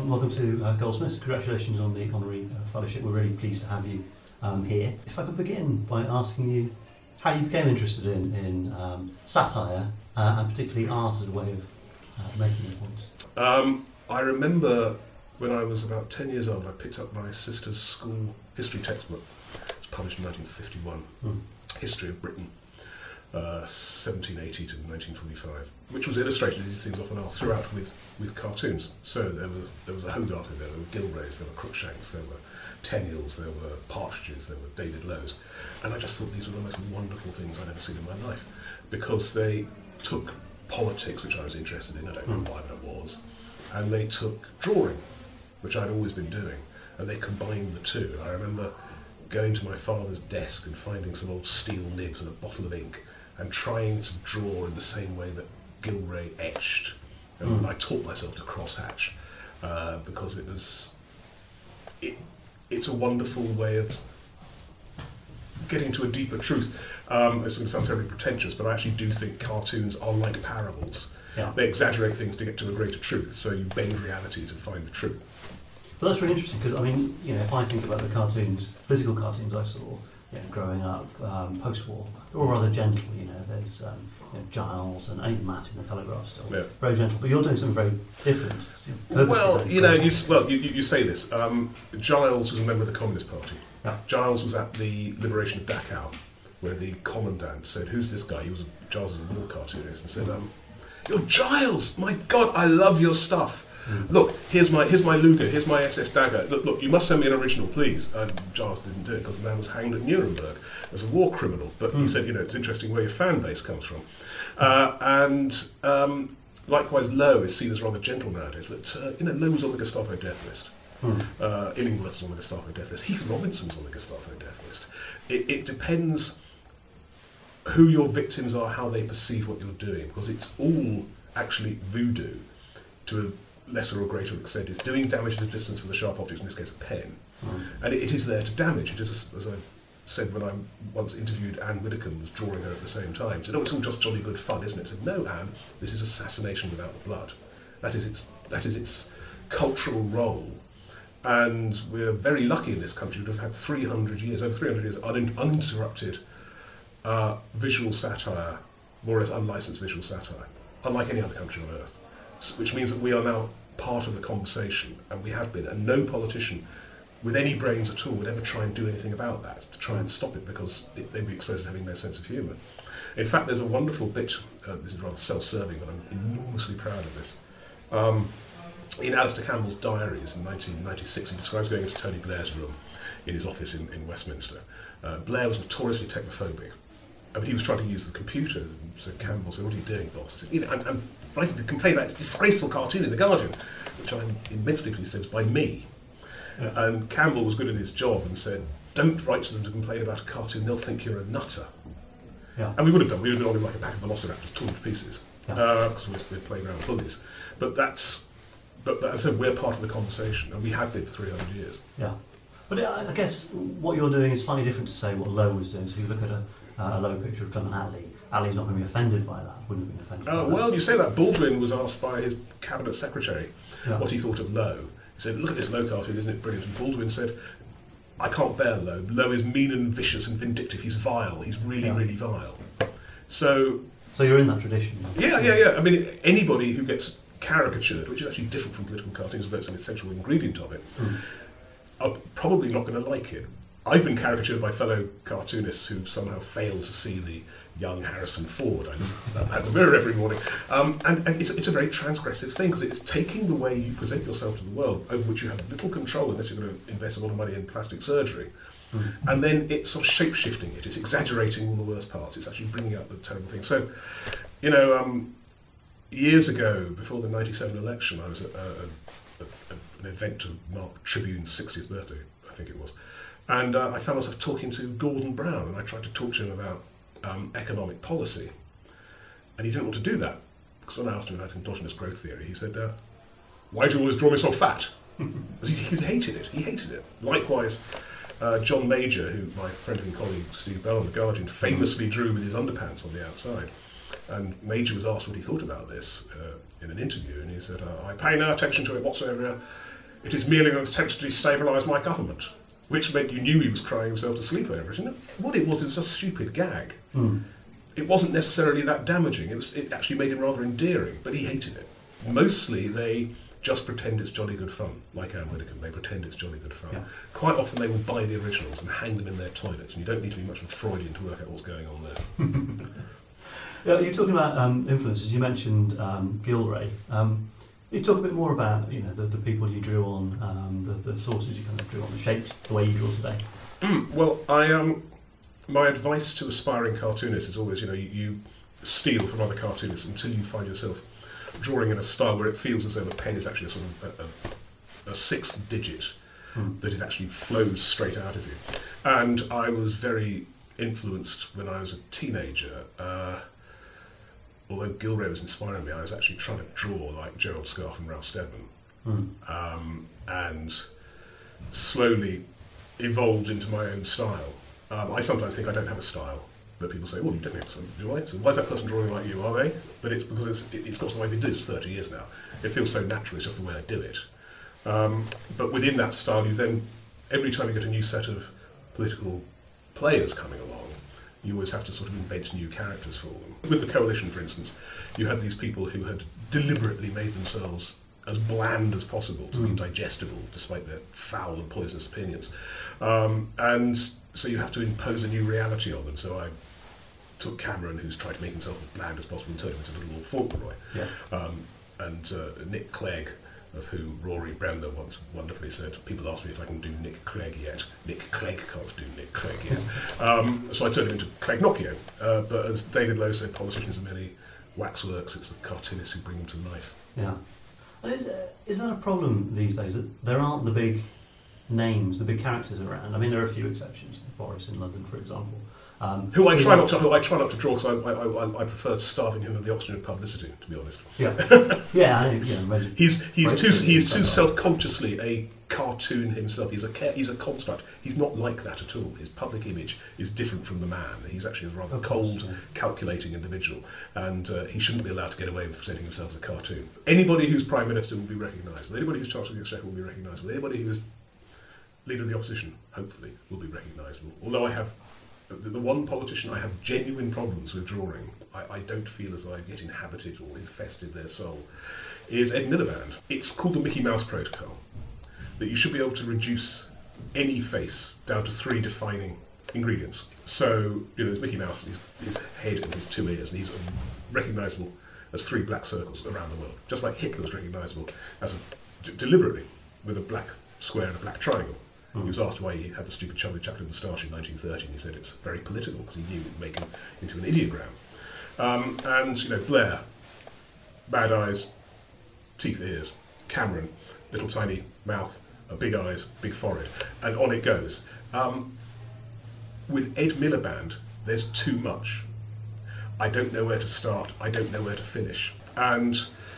welcome to Goldsmiths. Congratulations on the honorary fellowship. We're really pleased to have you here. If I could begin by asking you how you became interested in satire and particularly art as a way of making your points. I remember when I was about 10 years old, I picked up my sister's school history textbook. It was published in 1951, History of Britain, 1780 to 1945, which was illustrated, as these things often are, throughout with cartoons. So there was a Hogarth in there were Gilrays, there were Crookshanks, there were Tenniels, there were Partridges, there were David Lows. And I just thought these were the most wonderful things I'd ever seen in my life, because they took politics, which I was interested in, I don't know why, but I was, and they took drawing, which I'd always been doing, and they combined the two. And I remember going to my father's desk and finding some old steel nibs and a bottle of ink and trying to draw in the same way that Gilray etched. And I taught myself to crosshatch because it's a wonderful way of getting to a deeper truth. It's going to sound terribly pretentious, but I actually do think cartoons are like parables. Yeah. They exaggerate things to get to a greater truth, so you bend reality to find the truth. But that's really interesting because, I mean, if I think about the cartoons, physical cartoons I saw, growing up, post-war, all rather gentle, there's Giles and even Matt in the Telegraph still, very gentle, but you're doing something very different. Well, you say this. Giles was a member of the Communist Party. Yeah. Giles was at the liberation of Dachau, where the commandant said, "Who's this guy?" Giles was a war cartoonist, and said, "You're Giles! My God, I love your stuff. Look, here's my Luger, here's my SS Dagger. Look, you must send me an original, please." And Giles didn't do it because the man was hanged at Nuremberg as a war criminal. But he said, it's interesting where your fan base comes from. Likewise, Lowe is seen as rather gentle nowadays, but Lowe was on the Gestapo death list. Illingworth was on the Gestapo death list. Heath Robinson's on the Gestapo death list. It depends who your victims are, how they perceive what you're doing, because it's all actually voodoo to a lesser or greater extent. It's doing damage at a distance with a sharp object, in this case a pen. And it is there to damage. It is, as I said when I once interviewed Anne Widdecombe, was drawing her at the same time, said, "Oh, it's all just jolly good fun, isn't it?" I said, "No, Anne, this is assassination without the blood. That is its cultural role. And we're very lucky in this country to have had over 300 years, uninterrupted visual satire, more or less unlicensed visual satire, unlike any other country on earth. Which means that we are now part of the conversation, and we have been, and no politician with any brains at all would ever try and do anything about that, to try and stop it, because they'd be exposed to having no sense of humour. In fact, there's a wonderful bit, this is rather self-serving, but I'm enormously proud of this. In Alistair Campbell's diaries in 1996, he describes going into Tony Blair's room in his office in Westminster. Blair was notoriously technophobic. I mean, he was trying to use the computer, so Campbell said, "What are you doing, boss?" I said, I'm writing to complain about this disgraceful cartoon in The Guardian, which I'm immensely pleased to say was by me. Yeah. And Campbell was good at his job and said, "Don't write to them to complain about a cartoon, they'll think you're a nutter." Yeah. And we would have done, we would have been on him like a pack of velociraptors torn to pieces, because we're playground bullies. But as I said, we're part of the conversation, and we have been for 300 years. Yeah. But I guess what you're doing is slightly different to, say, what Lowe was doing. So if you look at a Lowe picture of Clement Attlee, Attlee's not going to be offended by that, wouldn't have been offended by that. Well, you say that. Baldwin was asked by his cabinet secretary what he thought of Lowe. He said, "Look at this Lowe cartoon, isn't it brilliant?" And Baldwin said, "I can't bear Lowe. Lowe is mean and vicious and vindictive. He's vile. He's really, really vile." So you're in that tradition. Yeah. I mean, anybody who gets caricatured, which is actually different from political cartoons, although it's an essential ingredient of it, are probably not going to like it. I've been caricatured by fellow cartoonists who somehow failed to see the young Harrison Ford. I look at the mirror every morning. And it's a very transgressive thing, because it's taking the way you present yourself to the world, over which you have little control unless you're going to invest a lot of money in plastic surgery. And then it's sort of shape-shifting it. It's exaggerating all the worst parts. It's actually bringing out the terrible things. So, years ago, before the 97 election, I was at an event to mark Tribune's 60th birthday, I think it was. And I found myself talking to Gordon Brown, and I tried to talk to him about economic policy. And he didn't want to do that, because when I asked him about endogenous growth theory, he said, "Why do you always draw me so fat?" Because he hated it. He hated it. Likewise, John Major, who my friend and colleague Steve Bell on The Guardian famously drew with his underpants on the outside. And Major was asked what he thought about this in an interview, and he said, "I pay no attention to it whatsoever. It is merely an attempt to destabilise my government, which meant you knew he was crying himself to sleep over it. And what it was a stupid gag. It wasn't necessarily that damaging. It actually made him rather endearing, but he hated it. Mostly they just pretend it's jolly good fun, like Anne Widdecombe. They pretend it's jolly good fun. Yeah. Quite often they will buy the originals and hang them in their toilets, and you don't need to be much of a Freudian to work out what's going on there. Yeah, you're talking about influences. You mentioned Gilray. You talk a bit more about the people you drew on, the sources you kind of drew on, the shapes, the way you draw today. Well, my advice to aspiring cartoonists is always, you steal from other cartoonists until you find yourself drawing in a style where it feels as though the pen is actually a sort of a sixth digit, that it actually flows straight out of you. And I was very influenced when I was a teenager. Although Gilray was inspiring me, I was actually trying to draw like Gerald Scarfe and Ralph Steadman, and slowly evolved into my own style. I sometimes think I don't have a style, but people say, well, you definitely have some. Do I? So why is that person drawing like you? Are they? But it's because it's got something I've been doing this 30 years now. It feels so natural, it's just the way I do it. But within that style, you then, every time you get a new set of political players coming along, you always have to sort of invent new characters for them. With the Coalition, for instance, you had these people who had deliberately made themselves as bland as possible to be digestible, despite their foul and poisonous opinions. And so you have to impose a new reality on them. So I took Cameron, who's tried to make himself as bland as possible, and turned him into Little Lord Fauntleroy. Yeah. And Nick Clegg, of whom Rory Bremner once wonderfully said, people ask me if I can do Nick Clegg yet. Nick Clegg can't do Nick Clegg yet. So I turned him into Clegg Nockio. But as David Lowe said, politicians are merely waxworks, it's the cartoonists who bring them to life. Yeah. And is that a problem these days, that there aren't the big names, the big characters around? I mean, there are a few exceptions, Boris in London, for example. Who I try not to draw, because I prefer starving him of the oxygen of publicity, to be honest. Yeah, yeah, I imagine. He's too self-consciously a cartoon himself. He's a construct. He's not like that at all. His public image is different from the man. He's actually a rather cold, calculating individual, and he shouldn't be allowed to get away with presenting himself as a cartoon. Anybody who's Prime Minister will be recognisable. Anybody who's Chancellor of the Exchequer will be recognisable. Anybody who is Leader of the Opposition, hopefully, will be recognisable. Although I have the one politician I have genuine problems with drawing, I don't feel as though I've yet inhabited or infested their soul, is Ed Miliband. It's called the Mickey Mouse Protocol, that you should be able to reduce any face down to 3 defining ingredients. So, there's Mickey Mouse, his head and his 2 ears, and he's recognisable as 3 black circles around the world, just like Hitler was recognisable as deliberately with a black square and a black triangle. He was asked why he had the stupid Charlie Chaplin moustache in 1930, and he said it's very political, because he knew it would make him into an ideogram. And, Blair, bad eyes, teeth, ears. Cameron, little tiny mouth, big eyes, big forehead, and on it goes. With Ed Miliband, there's too much. I don't know where to start, I don't know where to finish. And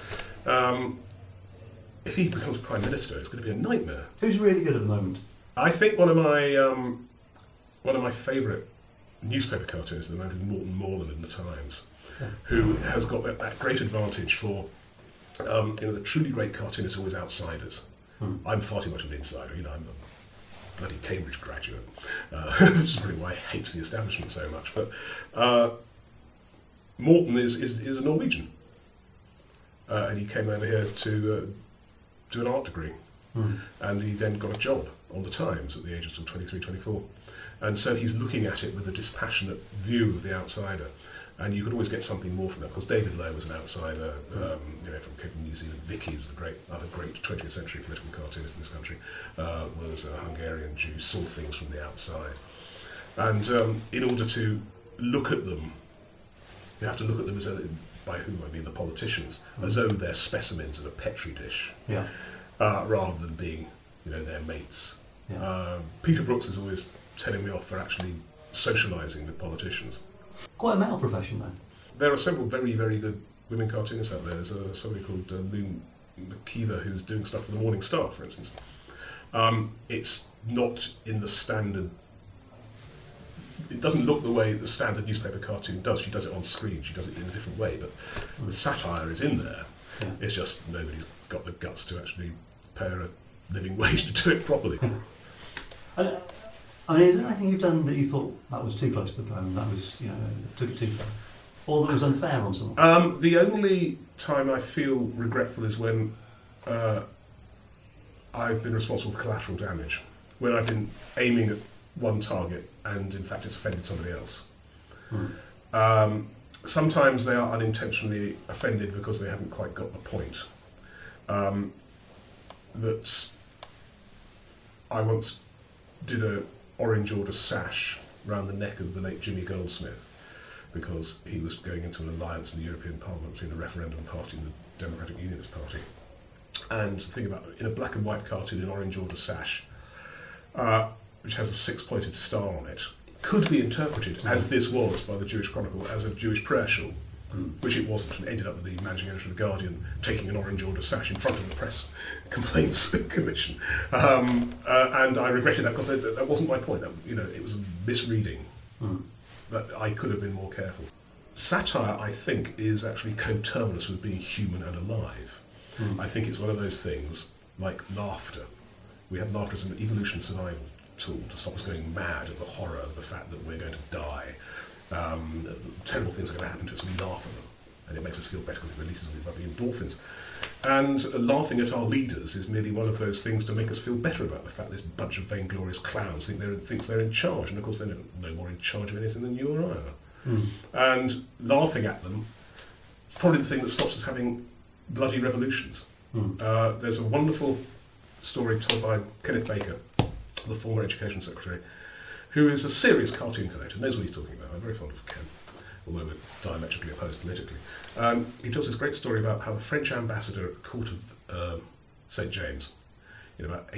if he becomes Prime Minister, it's going to be a nightmare. Who's really good at the moment? I think one of my favourite newspaper cartoonists at the moment is Morton Morland in the Times, who has got that great advantage for, the truly great cartoonists are always outsiders. I'm far too much of an insider. I'm a bloody Cambridge graduate, which is probably why I hate the establishment so much. But Morton is a Norwegian, and he came over here to do an art degree. And he then got a job on the Times at the age of sort of 23, 24. And so he's looking at it with a dispassionate view of the outsider. And you could always get something more from that. Of course, David Lowe was an outsider, from New Zealand. Vicky was the other great 20th century political cartoonist in this country, was a Hungarian Jew, saw things from the outside. And in order to look at them, you have to look at them by whom I mean the politicians, as though they're specimens of a petri dish. Yeah. Rather than being, their mates. Yeah. Peter Brooks is always telling me off for actually socialising with politicians. Quite a male profession, though. There are several very, very good women cartoonists out there. There's somebody called Lou McKeever who's doing stuff for the Morning Star, for instance. It's not in the standard... It doesn't look the way the standard newspaper cartoon does. She does it on screen. She does it in a different way, but the satire is in there. Yeah. It's just nobody's got the guts to actually pay her living wage to do it properly. And, I mean, is there anything you've done that you thought that was too close to the bone, that was, took it too far? Or that was unfair on someone? The only time I feel regretful is when I've been responsible for collateral damage, when I've been aiming at one target and in fact it's offended somebody else. Sometimes they are unintentionally offended because they haven't quite got the point. That I once did a orange order sash around the neck of the late Jimmy Goldsmith because he was going into an alliance in the European Parliament between the Referendum Party and the Democratic Unionist Party. And the thing about, in a black and white cartoon, an orange order sash, which has a six-pointed star on it, could be interpreted, as this was by the Jewish Chronicle, as a Jewish prayer shawl, which it wasn't, and ended up with the managing editor of The Guardian taking an orange order sash in front of the Press Complaints Commission. And I regretted that because that wasn't my point. It was a misreading. That I could have been more careful. Satire, I think, is actually coterminous with being human and alive. I think it's one of those things, like laughter. We have laughter as an evolution survival tool to stop us going mad at the horror of the fact that we're going to die. Terrible things are going to happen to us, and we laugh at them. And it makes us feel better because it releases these lovely endorphins. And laughing at our leaders is merely one of those things to make us feel better about the fact this bunch of vainglorious clowns thinks they're in charge, and of course they're no more in charge of anything than you or I are. And laughing at them is probably the thing that stops us having bloody revolutions. There's a wonderful story told by Kenneth Baker, the former Education Secretary, who is a serious cartoon collector, knows what he's talking about. I'm very fond of Ken, although we're diametrically opposed politically. He tells this great story about how the French ambassador at the court of St. James, in about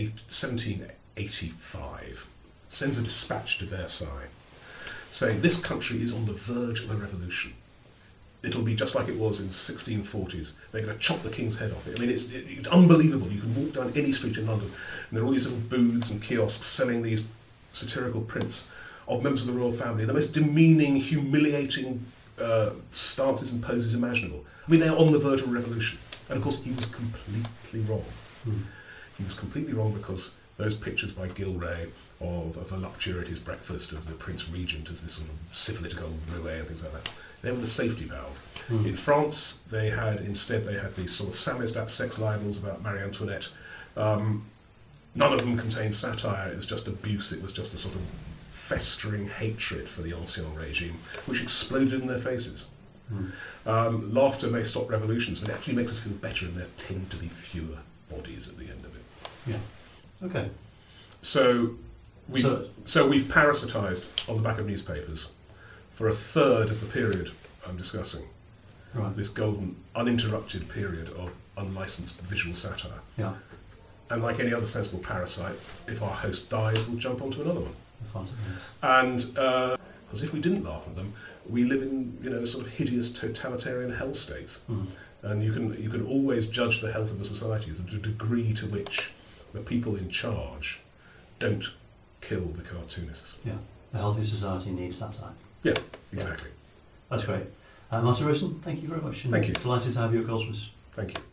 1785, sends a dispatch to Versailles saying this country is on the verge of a revolution. It'll be just like it was in the 1640s. They're going to chop the king's head off. I mean, it's unbelievable. You can walk down any street in London and there are all these little booths and kiosks selling these satirical prints of members of the royal family, the most demeaning, humiliating stances and poses imaginable. I mean, they're on the verge of a revolution. And of course, he was completely wrong. He was completely wrong because those pictures by Gilray of a voluptuary at his breakfast, of the Prince Regent as this sort of syphilitic old roué and things like that, they were the safety valve. In France, they had these sort of samizdat sex libels about Marie Antoinette. None of them contained satire, it was just abuse, it was just a sort of festering hatred for the Ancien regime, which exploded in their faces. Laughter may stop revolutions, but it actually makes us feel better, and there tend to be fewer bodies at the end of it. Yeah. Okay. So we've parasitised on the back of newspapers for a third of the period I'm discussing. Right. This golden, uninterrupted period of unlicensed visual satire. Yeah. And like any other sensible parasite, if our host dies, we'll jump onto another one. And because if we didn't laugh at them, we live in sort of hideous totalitarian hell states. And you can always judge the health of a society to the degree to which the people in charge don't kill the cartoonists. Yeah, a healthy society needs satire. Yeah, exactly. Yeah. That's great. Martin Rowson, thank you very much. Thank you. Delighted to have you at Goldsmiths. Thank you.